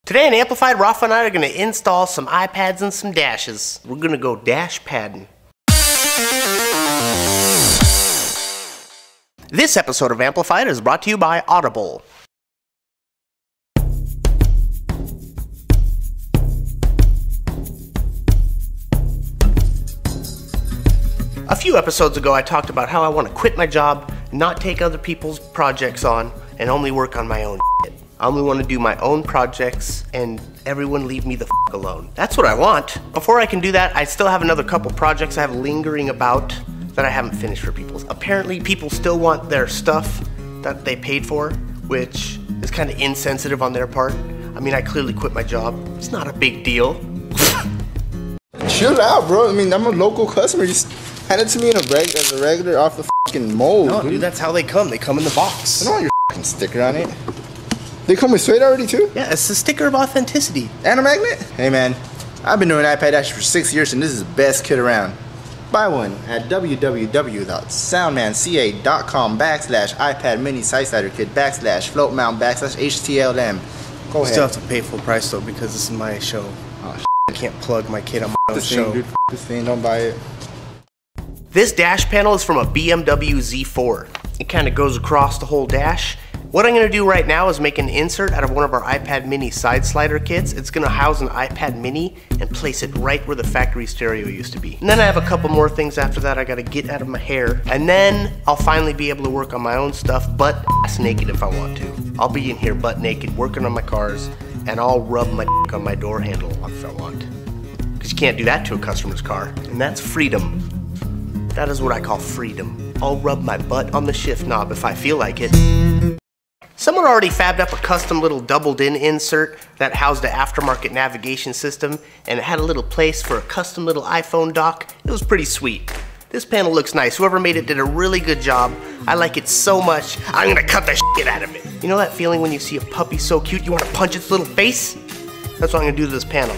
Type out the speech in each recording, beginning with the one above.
Today on Amplified, Rafa and I are going to install some iPads and some dashes. We're going to go dash padding. This episode of Amplified is brought to you by Audible. A few episodes ago I talked about how I want to quit my job, not take other people's projects on, and only work on my own shit. I only want to do my own projects and everyone leave me the f alone. That's what I want. Before I can do that, I still have another couple projects I have lingering about that I haven't finished for people. Apparently people still want their stuff that they paid for, which is kind of insensitive on their part. I mean, I clearly quit my job. It's not a big deal. Chill out, bro. I mean, I'm a local customer. Just hand it to me in as a regular off the f***ing mold. No, dude, that's how they come. They come in the box. I don't want your f***ing sticker on it. They come with suede already too? Yeah, it's a sticker of authenticity. And a magnet? Hey man, I've been doing iPad Dash for 6 years and this is the best kit around. Buy one at www.soundmanca.com/iPad mini side slider kit /float mount /HTLM. Go ahead. Still have to pay full price though because this is my show. Oh, I can't plug my kid on my own this show. thing, dude, this thing, don't buy it. This dash panel is from a BMW Z4. It kind of goes across the whole dash. What I'm going to do right now is make an insert out of one of our iPad mini side slider kits. It's going to house an iPad mini and place it right where the factory stereo used to be. And then I have a couple more things after that I got to get out of my hair. And then I'll finally be able to work on my own stuff butt ass naked if I want to. I'll be in here butt naked working on my cars and I'll rub my dick on my door handle if I want. Because you can't do that to a customer's car. And that's freedom. That is what I call freedom. I'll rub my butt on the shift knob if I feel like it. Someone already fabbed up a custom little doubled-in insert that housed the aftermarket navigation system, and it had a little place for a custom little iPhone dock. It was pretty sweet. This panel looks nice. Whoever made it did a really good job. I like it so much, I'm gonna cut the shit out of it. You know that feeling when you see a puppy so cute you want to punch its little face? That's what I'm gonna do to this panel.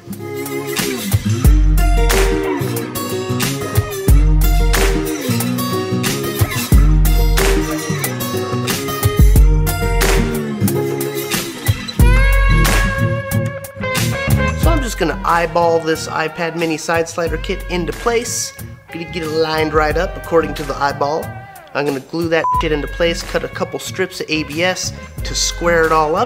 Gonna eyeball this iPad mini side slider kit into place. I'm gonna get it lined right up according to the eyeball. I'm gonna glue that shit into place, cut a couple strips of ABS to square it all up.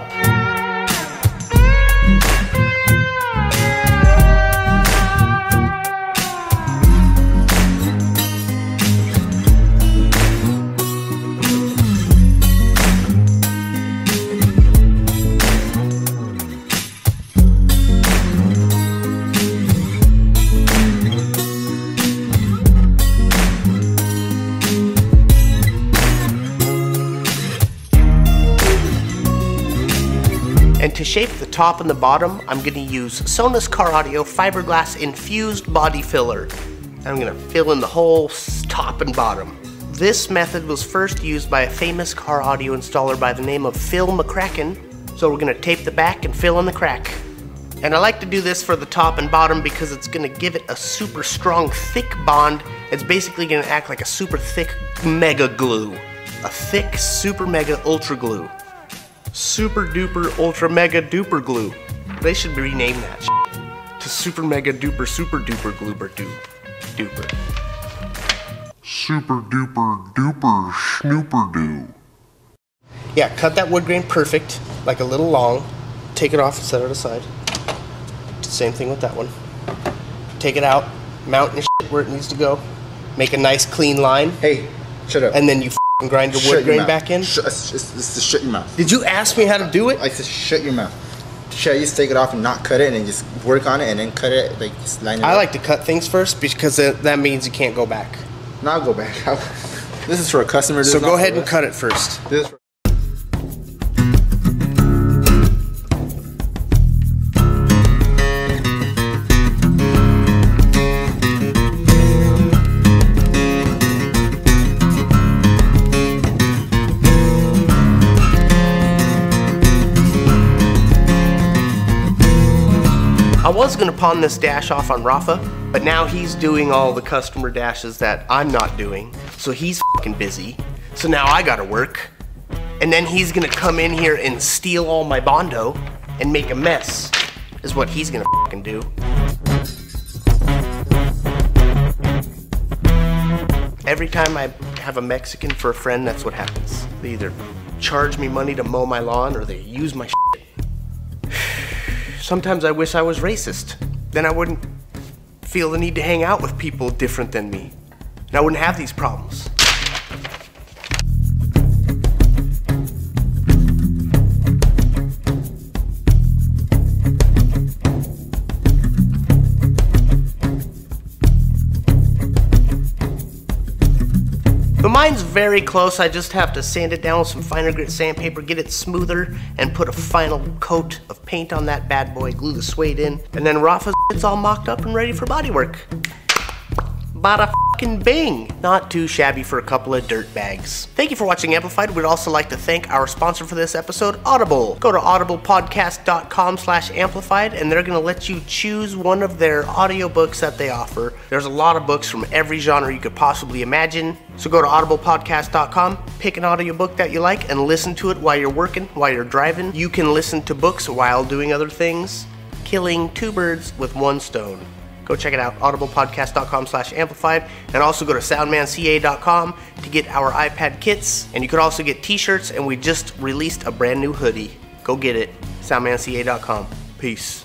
And to shape the top and the bottom, I'm going to use Sonos Car Audio fiberglass infused body filler. I'm going to fill in the whole top and bottom. This method was first used by a famous car audio installer by the name of Phil McCracken. So we're going to tape the back and fill in the crack. And I like to do this for the top and bottom because it's going to give it a super strong, thick bond. It's basically going to act like a super thick mega glue. A thick, super mega ultra glue. Super duper ultra mega duper glue. They should rename that shit to super mega duper super duper glooper duper. Super duper duper snooper doo. Yeah, cut that wood grain perfect, like a little long. Take it off and set it aside. Same thing with that one. Take it out, mount your shit where it needs to go. Make a nice clean line. Hey, shut up. And then you grind your wood grain back in. It's just shut your mouth. Did you ask me how to do it? I said shut your mouth. Should I just take it off and not cut it and then just work on it and then cut it, like just line it up? I like to cut things first because that means you can't go back. No, I'll go back. This is for a customer. So go ahead and cut it first. This is for I was gonna pawn this dash off on Rafa, but now he's doing all the customer dashes that I'm not doing, so he's fucking busy. So now I gotta work, and then he's gonna come in here and steal all my Bondo, and make a mess, is what he's gonna fucking do. Every time I have a Mexican for a friend, that's what happens. They either charge me money to mow my lawn or they use my shit. Sometimes I wish I was racist. Then I wouldn't feel the need to hang out with people different than me. And I wouldn't have these problems. But mine's very close. I just have to sand it down with some finer grit sandpaper, get it smoother, and put a final coat of paint on that bad boy, glue the suede in, and then Rafa's it's all mocked up and ready for bodywork. Bada fucking bing! Not too shabby for a couple of dirt bags. Thank you for watching Amplified. We'd also like to thank our sponsor for this episode, Audible. Go to audiblepodcast.com/amplified and they're gonna let you choose one of their audiobooks that they offer. There's a lot of books from every genre you could possibly imagine. So go to audiblepodcast.com, pick an audiobook that you like, and listen to it while you're working, while you're driving. You can listen to books while doing other things, killing two birds with one stone. Go check it out, audiblepodcast.com/amplified, and also go to soundmanca.com to get our iPad kits, and you could also get t-shirts, and we just released a brand new hoodie. Go get it, soundmanca.com. Peace.